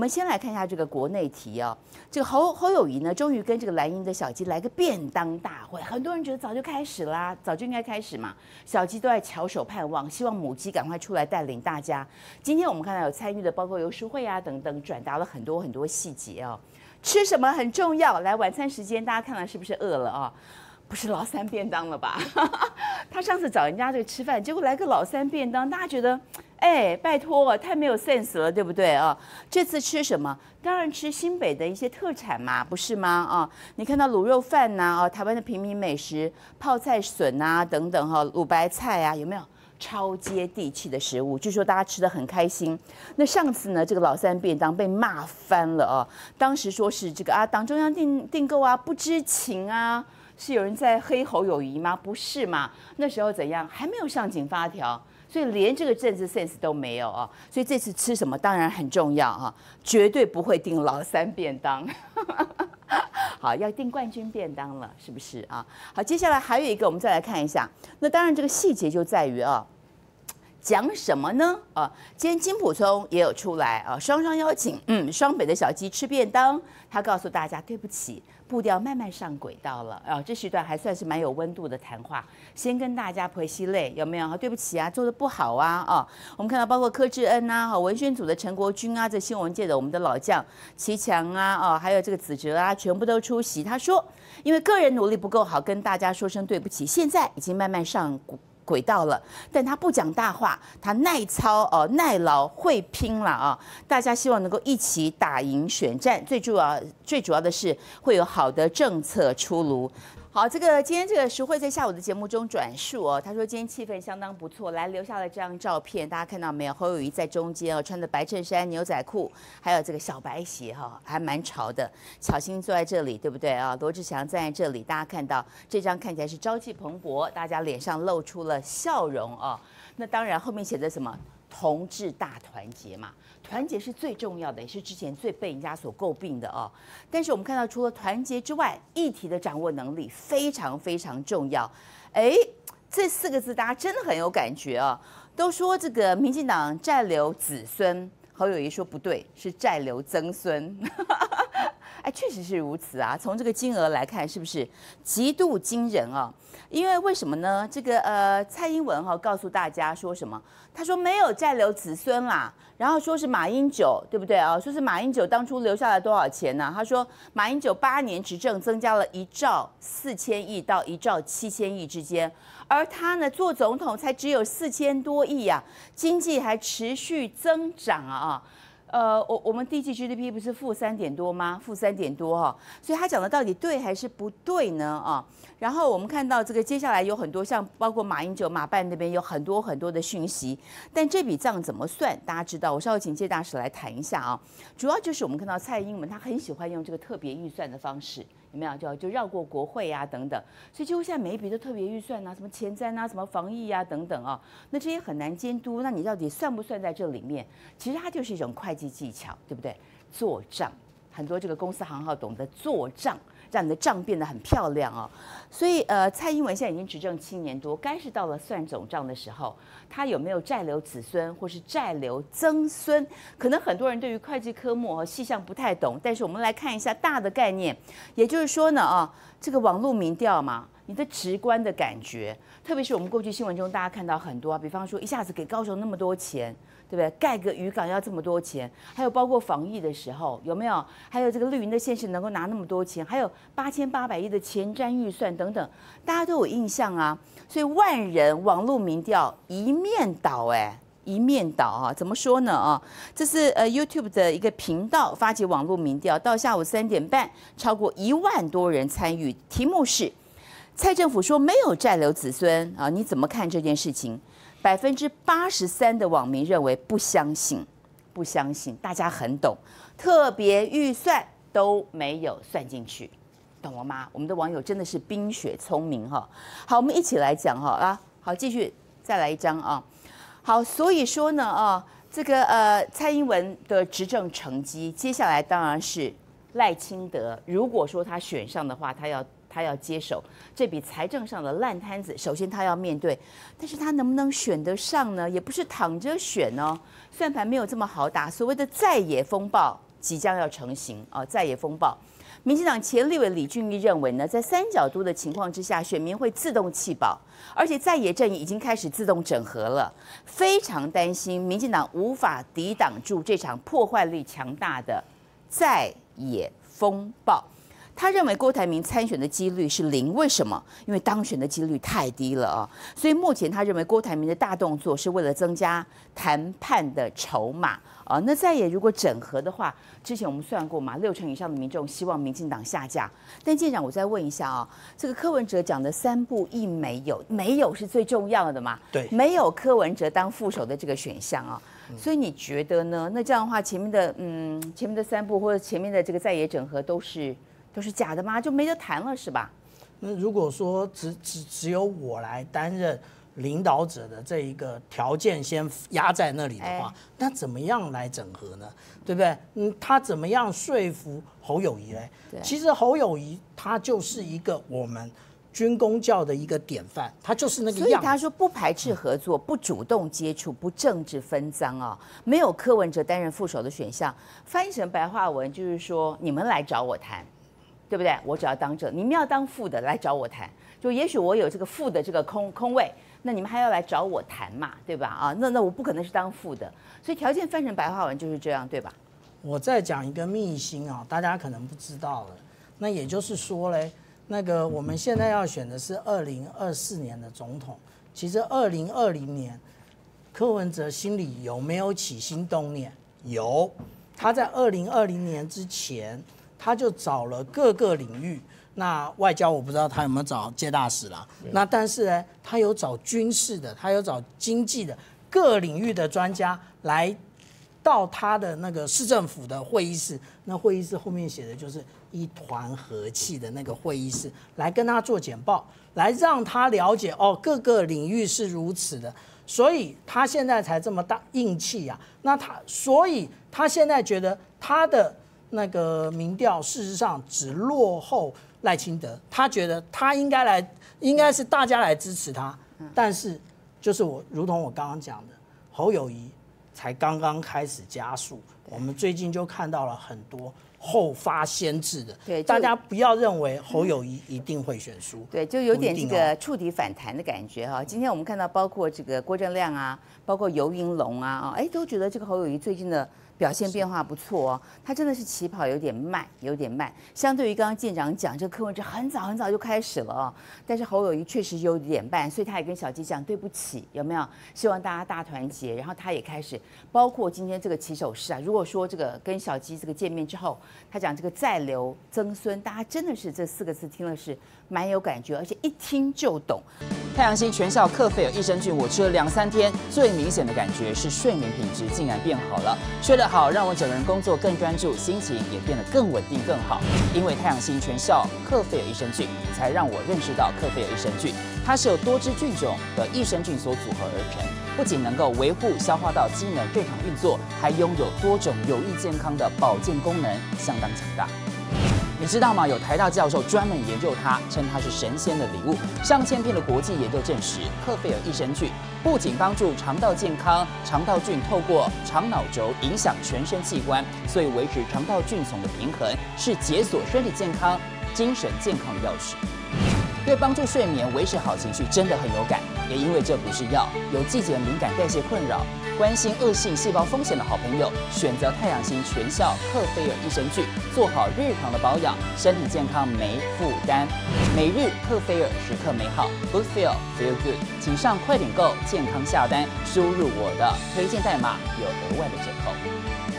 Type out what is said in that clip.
们先来看一下这个国内题啊。这个侯友宜呢，终于跟这个蓝营的小鸡来个便当大会。很多人觉得早就开始啦，早就应该开始嘛。小鸡都在翘首盼望，希望母鸡赶快出来带领大家。今天我们看到有参与的，包括游淑慧啊等等，转达了很多细节哦。吃什么很重要。来，晚餐时间，大家看了是不是饿了啊？不是老三便当了吧？他上次找人家这个吃饭，结果来个老三便当，大家觉得，哎，拜托，太没有 sense 了，对不对啊？这次吃什么？当然吃新北的一些特产嘛，不是吗？啊，你看到卤肉饭呐，台湾的平民美食，泡菜笋啊等等哈，卤白菜啊，有没有？超接地气的食物，据说大家吃得很开心。那上次呢，这个老三便当被骂翻了啊！当时说是这个啊，党中央订购啊，不知情啊，是有人在黑侯友宜吗？不是嘛？那时候怎样？还没有上紧发条，所以连这个政治 sense 都没有啊！所以这次吃什么当然很重要啊，绝对不会订老三便当。好，要订冠军便当了，是不是啊？好，接下来还有一个，我们再来看一下。那当然，这个细节就在于啊，讲什么呢？啊，今天金溥聪也有出来啊，双邀请，双北的小鸡吃便当。他告诉大家，对不起，步调慢慢上轨道了啊。这是一段还算是蛮有温度的谈话。先跟大家陪息泪，有没有？对不起啊，做的不好啊啊！我们看到包括柯志恩啊，文宣组的陈国军啊，这新闻界的我们的老将齐强啊，还有这个子哲啊，全部都出席。他说，因为个人努力不够好，跟大家说声对不起。现在已经慢慢上轨道了，但他不讲大话，他耐操耐劳会拼了啊！大家希望能够一起打赢选战，最主要的是会有好的政策出炉。好，今天这个淑慧在下午的节目中转述哦，他说今天气氛相当不错，来留下了这张照片，大家看到没有？侯友宜在中间哦，穿着白衬衫、牛仔裤，还有这个小白鞋哈，还蛮潮的。巧芯坐在这里，对不对啊？罗志祥站在这里，大家看到这张看起来是朝气蓬勃，大家脸上露出了笑容哦。那当然后面写的什么？同志大团结嘛，团结是最重要的，也是之前最被人家所诟病的哦。但是我们看到，除了团结之外，议题的掌握能力非常重要。哎，这4个字大家真的很有感觉啊！都说这个民进党债留子孙，侯友宜说不对，是债留曾孙。哎，确实是如此啊！从这个金额来看，是不是极度惊人啊？因为为什么呢？这个蔡英文告诉大家说什么？他说没有债留子孙啦，然后说是马英九，对不对啊？说是马英九当初留下来多少钱呢？他说马英九8年执政增加了1兆4千亿到1兆7千亿之间，而他呢做总统才只有4000多亿啊，经济还持续增长啊！我们第一季 GDP 不是负3点多吗？负3点多哈，所以他讲的到底对还是不对呢？啊，然后我们看到这个接下来有很多像包括马英九、马办那边有很多的讯息，但这笔账怎么算？大家知道，我稍微请谢大使来谈一下啊。主要就是我们看到蔡英文他很喜欢用这个特别预算的方式。有没有就绕过国会啊等等，所以几乎现在每一笔都特别预算啊，什么前瞻啊，什么防疫啊等等啊，那这些很难监督，那你到底算不算在这里面？其实它就是一种会计技巧，对不对？做账，很多这个公司行号懂得做账，让你的账变得很漂亮哦。所以蔡英文现在已经执政7年多，该是到了算总账的时候，他有没有债留子孙或是债留曾孙？可能很多人对于会计科目和细项不太懂，但是我们来看一下大的概念，也就是说呢这个网络民调嘛，你的直观的感觉，特别是我们过去新闻中大家看到很多比方说一下子给高雄那么多钱。对不对？盖个渔港要这么多钱，还有包括防疫的时候有没有？还有这个绿营的县市能够拿那么多钱，还有8800亿的前瞻预算等等，大家都有印象啊。所以万人网络民调一面倒一面倒啊！怎么说呢啊？这是YouTube 的一个频道发起网络民调，到下午3点半，超过1万多人参与，题目是蔡政府说没有债留子孙啊，你怎么看这件事情？83%的网民认为不相信，大家很懂，特别预算都没有算进去，懂了吗？我们的网友真的是冰雪聪明哈。好，我们一起来讲哈好，继续再来一张啊。好，所以说呢这个蔡英文的执政成绩，接下来当然是赖清德，如果说他选上的话，他要接手这笔财政上的烂摊子，首先他要面对，但是他能不能选得上呢？也不是躺着选哦，算盘没有这么好打。所谓的在野风暴即将要成型啊，在野风暴。民进党前立委李俊毅认为呢，在三角都的情况之下，选民会自动弃保，而且在野阵营已经开始自动整合了，非常担心民进党无法抵挡住这场破坏力强大的在野风暴。他认为郭台铭参选的几率是0，为什么？因为当选的几率太低了啊！所以目前他认为郭台铭的大动作是为了增加谈判的筹码啊。那在野如果整合的话，之前我们算过嘛，60%以上的民众希望民进党下架。但舰长，我再问一下啊，这个柯文哲讲的3不1没有，没有是最重要的嘛？ 对， 没有柯文哲当副手的这个选项啊。所以你觉得呢？那这样的话，前面的3不或者前面的这个在野整合都是假的吗？就没得谈了是吧？ 那如果说只有我来担任领导者的这一个条件先压在那里的话，那怎么样来整合呢？对不对？他怎么样说服侯友宜嘞？其实侯友宜他就是一个我们军公教的一个典范，他就是那个样子。 所以他说不排斥合作，不主动接触，不政治分赃啊，没有柯文哲担任副手的选项。翻译成白话文就是说，你们来找我谈。对不对？我只要当正，你们要当副的来找我谈。就也许我有这个副的这个空位，那你们还要来找我谈嘛，对吧？啊，那我不可能是当副的，所以条件翻成白话文就是这样，对吧？ 我再讲一个秘辛啊，大家可能不知道了。那也就是说嘞，那个我们现在要选的是2024年的总统。其实2020年，柯文哲心里有没有起心动念？有，他在2020年之前。他就找了各个领域，那外交我不知道他有没有找介大使啦，那但是呢，他有找军事的，他有找经济的各领域的专家来到他的那个市政府的会议室，那会议室后面写的就是一团和气的那个会议室，来跟他做简报，来让他了解哦各个领域是如此的，所以他现在才这么大硬气啊。那所以他现在觉得他的那个民调事实上只落后赖清德，他觉得他应该是大家来支持他，但是就是如同我刚刚讲的，侯友宜才刚刚开始加速，我们最近就看到了很多后发先至的，对，大家不要认为侯友宜一定会选输， 对，就有点这个触底反弹的感觉哈。今天我们看到包括这个郭正亮啊，包括游盈隆啊，都觉得这个侯友宜最近的表现变化不错哦，他真的是起跑有点慢，相对于刚刚舰长讲，这个柯文哲很早就开始了哦，但是侯友宜确实有点慢，所以他也跟小鸡讲对不起，有没有？希望大家大团结，然后他也开始，包括今天这个起手式啊，如果说这个跟小鸡这个见面之后，他讲这个再留曾孙，大家真的是这4个字听了是蛮有感觉，而且一听就懂。 太阳星全效克菲尔益生菌，我吃了2-3天，最明显的感觉是睡眠品质竟然变好了。睡得好，让我整个人工作更专注，心情也变得更稳定更好。因为太阳星全效克菲尔益生菌，才让我认识到克菲尔益生菌，它是由多支菌种的益生菌所组合而成，不仅能够维护消化道机能正常运作，还拥有多种有益健康的保健功能，相当强大。你知道吗？有台大教授专门研究它，称它是神仙的礼物。上千篇的国际研究证实，克菲尔益生菌不仅帮助肠道健康，肠道菌透过肠脑轴影响全身器官，所以维持肠道菌丛的平衡，是解锁身体健康、精神健康的钥匙。对帮助睡眠、维持好情绪真的很有感，也因为这不是药，有季节敏感、代谢困扰、关心恶性细胞风险的好朋友，选择太阳星全效克菲尔益生菌，做好日常的保养，身体健康没负担。每日克菲尔，时刻美好 ，Good Feel Feel Good， 请上快点购健康下单，输入我的推荐代码，有额外的折扣。